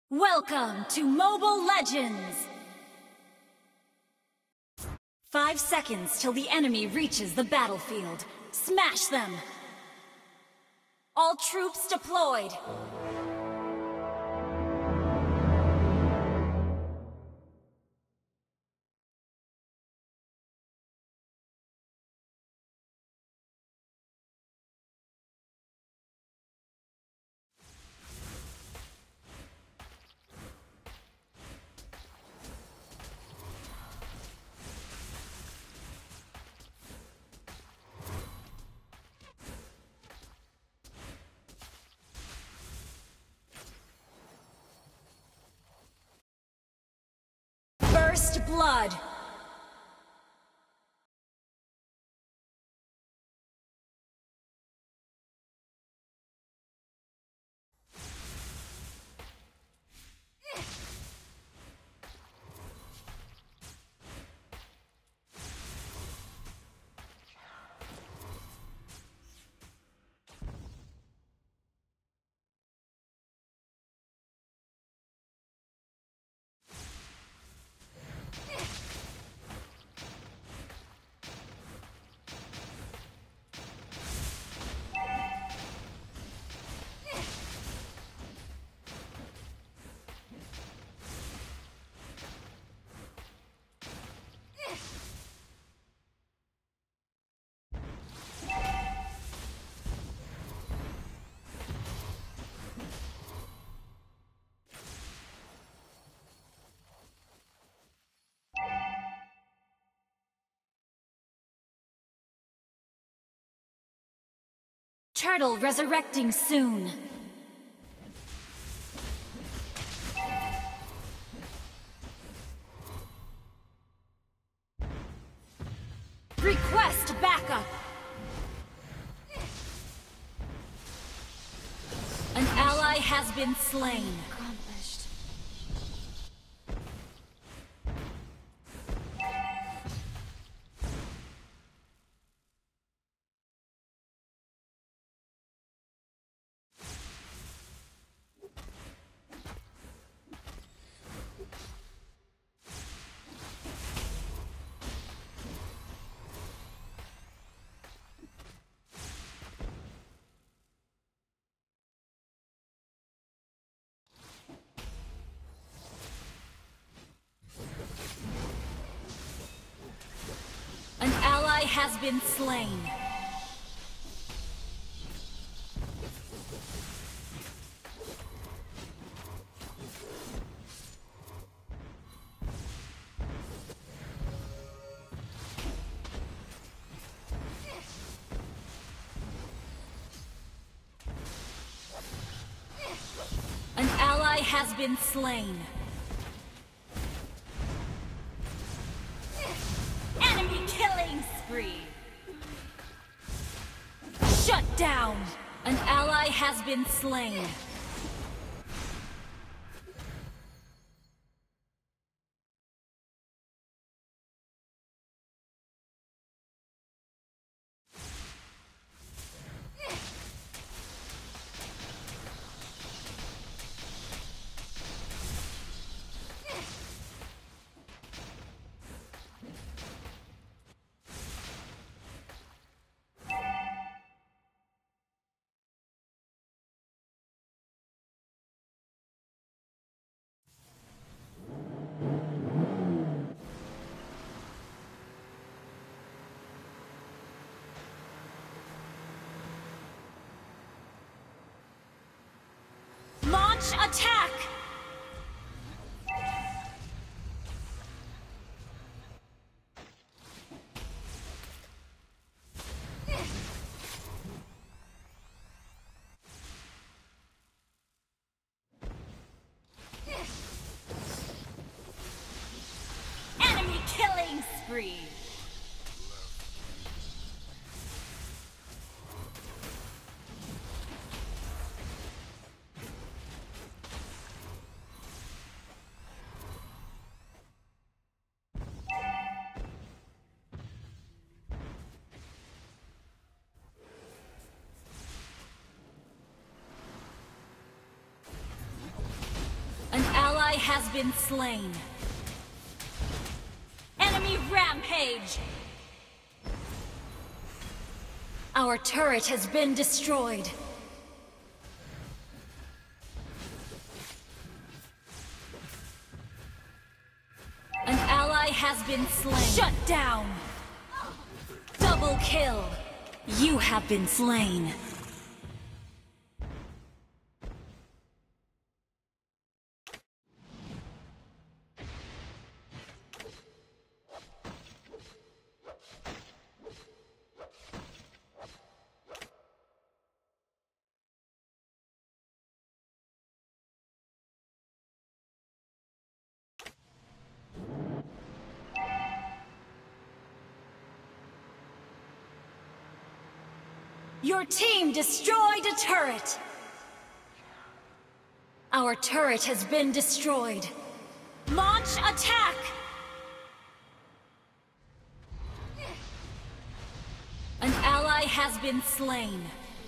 Welcome to Mobile Legends! 5 seconds till the enemy reaches the battlefield. Smash them! All troops deployed! First blood! Turtle resurrecting soon. Request backup. An ally has been slain. Accomplished. An ally has been slain. An ally has been slain. Enemy killing spree. Shut down. An ally has been slain. Launch attack! Enemy killing spree! An has been slain. Enemy rampage! Our turret has been destroyed. An ally has been slain. Shut down! Double kill! You have been slain. Your team destroyed a turret! Our turret has been destroyed. Launch attack! An ally has been slain.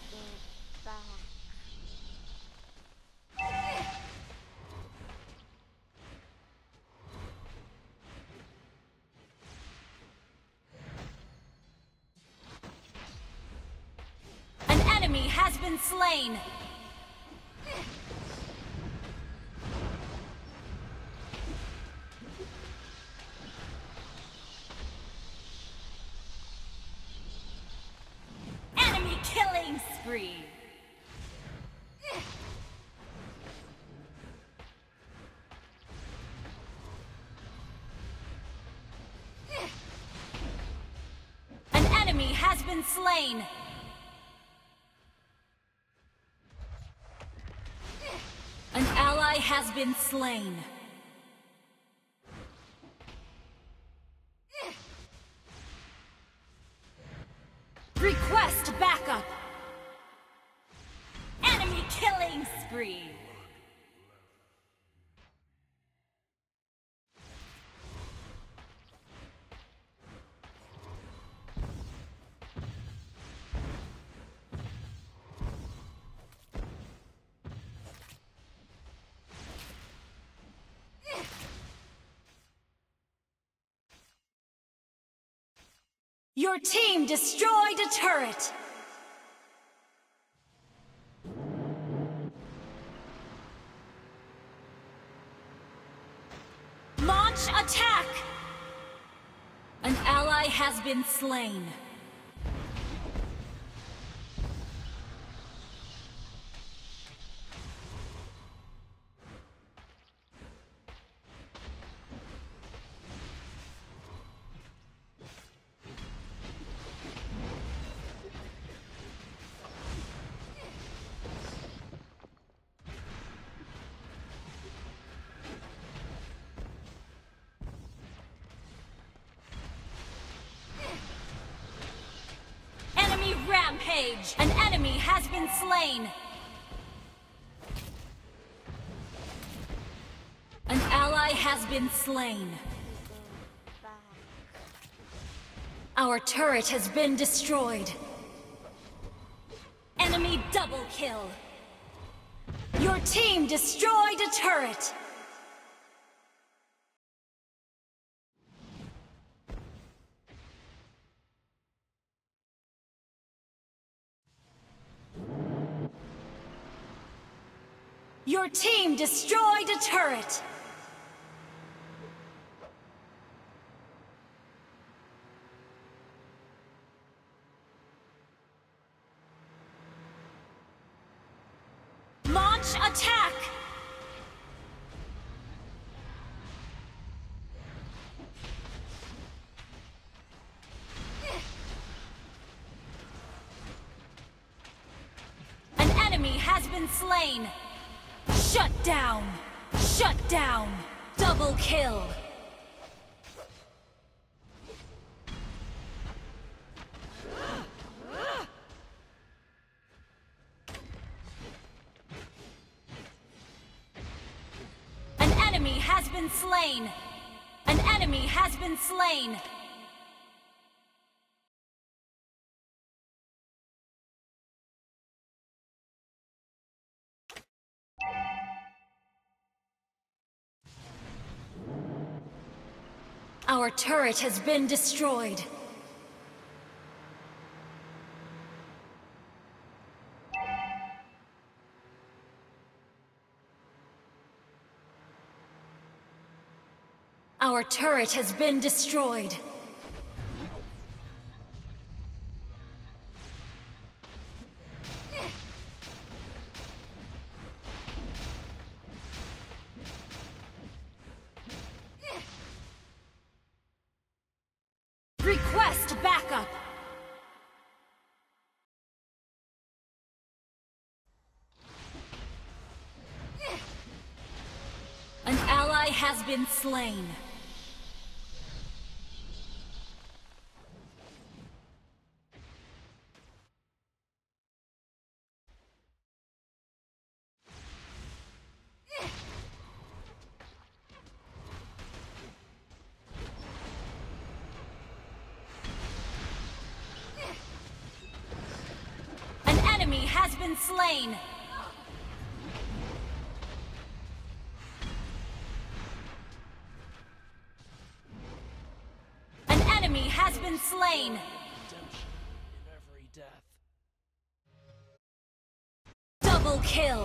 Has been slain. Enemy killing spree. An enemy has been slain. An ally has been slain. Request backup! Enemy killing spree! Your team destroyed a turret! Launch attack! An ally has been slain. Rampage! An enemy has been slain! An ally has been slain. Our turret has been destroyed. Enemy double kill! Your team destroyed a turret! Your team destroyed a turret! Launch attack! An enemy has been slain! Shut down! Shut down! Double kill! An enemy has been slain! An enemy has been slain! Our turret has been destroyed. Our turret has been destroyed. Request backup! An ally has been slain. Enemy has been slain. An enemy has been slain. Redemption in every death. Double kill.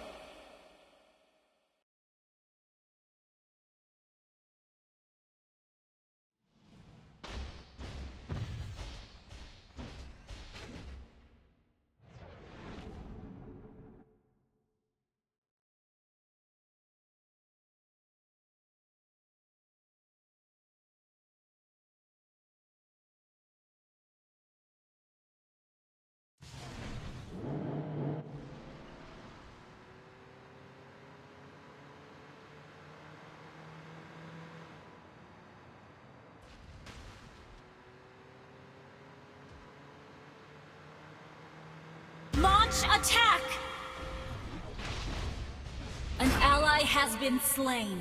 Launch attack! An ally has been slain.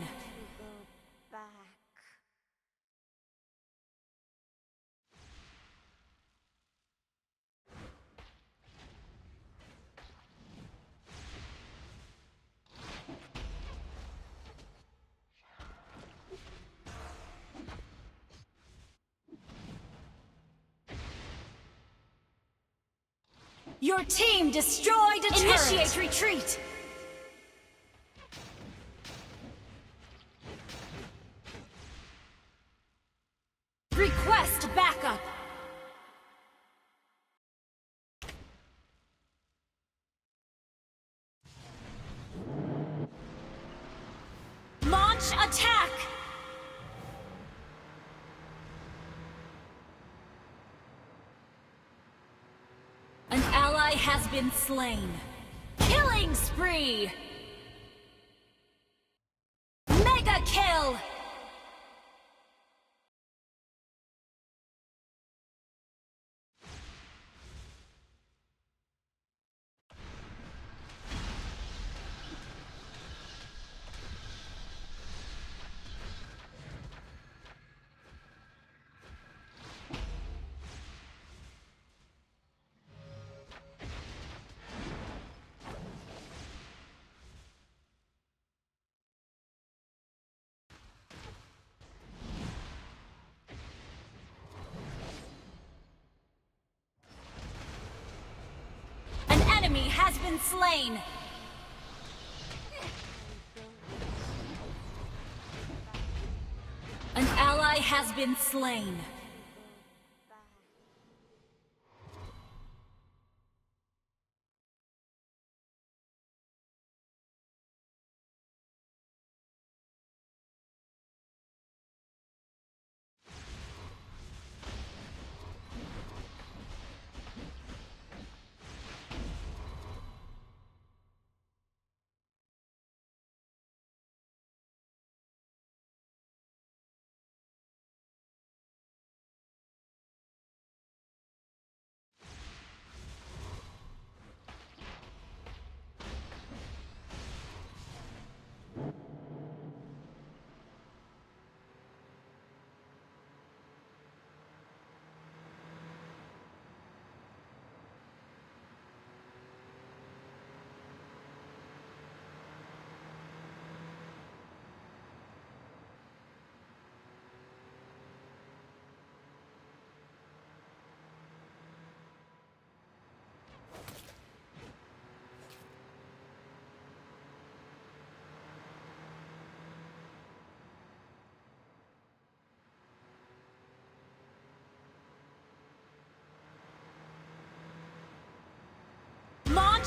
Your team destroyed a turret! Initiate retreat! Request backup! Launch attack! An ally has been slain. Killing spree! Mega kill! Enemy has been slain! An ally has been slain.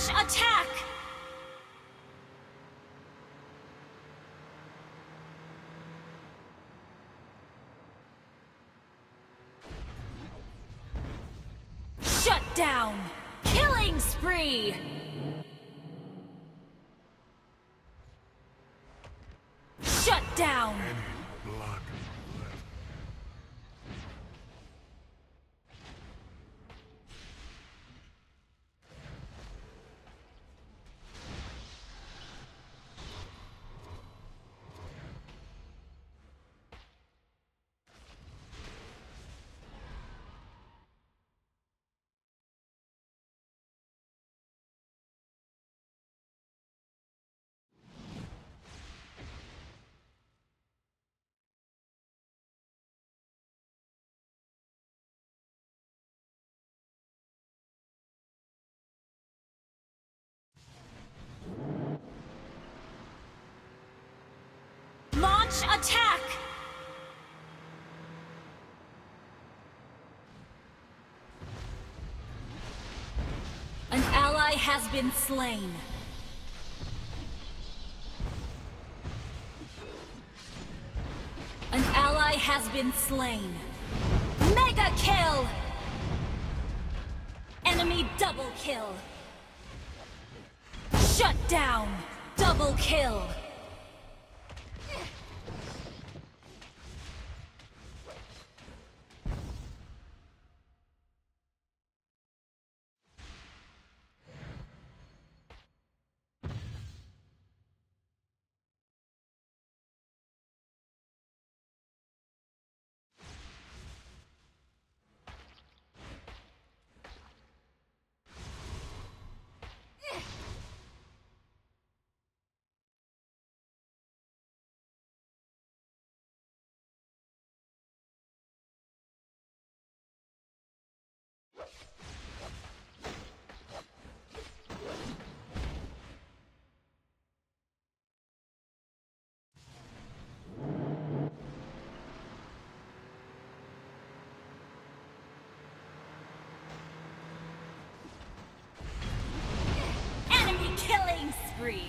Launch attack! Shut down! Killing spree! Shut down! Any blood left. Launch attack! An ally has been slain. An ally has been slain. Mega kill! Enemy double kill. Shut down! Double kill! Killing spree!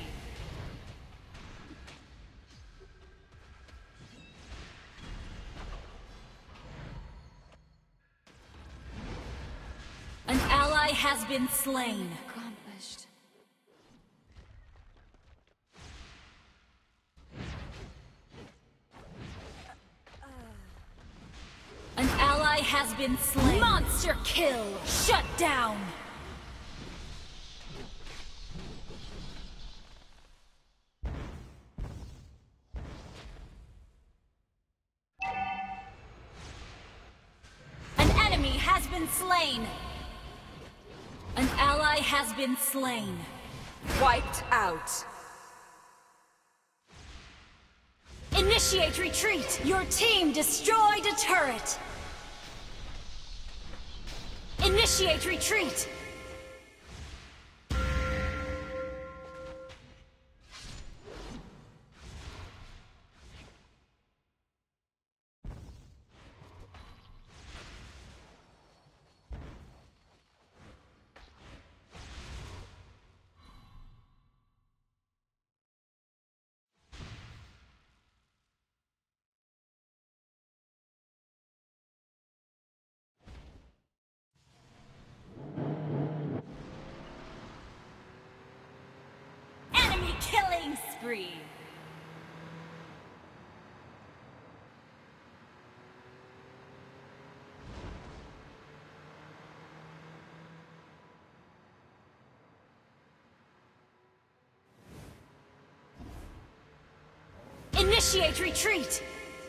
An ally has been slain. Accomplished. An ally has been slain. Monster kill! Shut down! Slain. An ally has been slain. Wiped out. Initiate retreat! Your team destroyed a turret! Initiate retreat! Killing spree! Initiate retreat!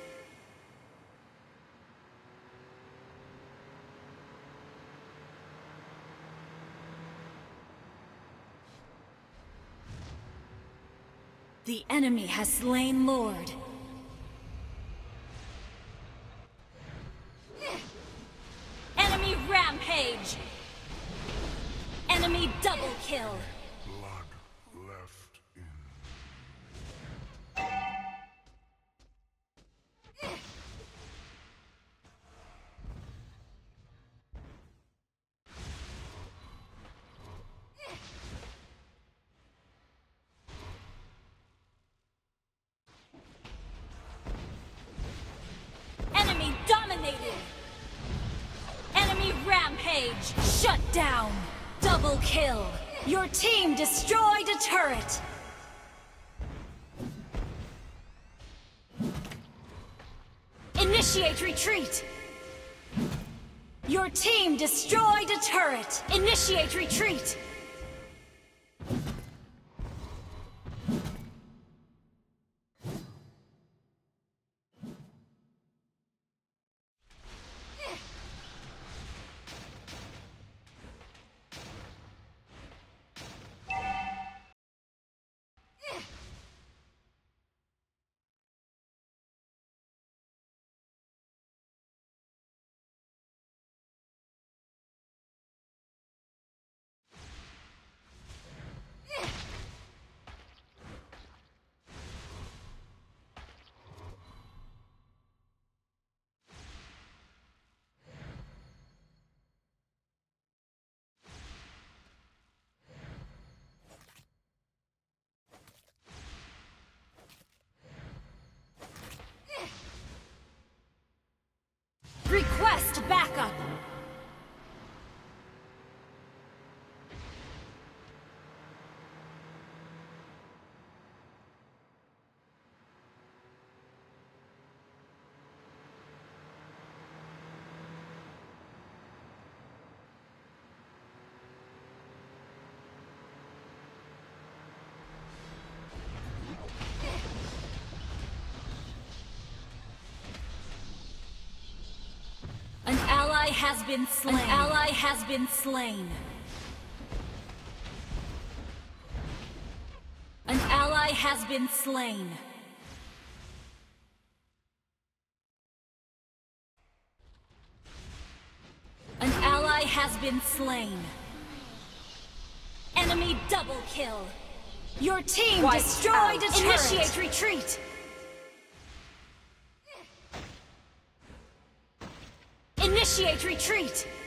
The enemy has slain Lord. Enemy rampage! Enemy double kill! Blood left in. Rampage! Shut down! Double kill! Your team destroyed a turret! Initiate retreat! Your team destroyed a turret! Initiate retreat! Request backup! An ally has been slain. An ally has been slain. An ally has been slain. An ally has been slain. Enemy double kill. Your team destroyed a turret. Initiate retreat. Initiate retreat!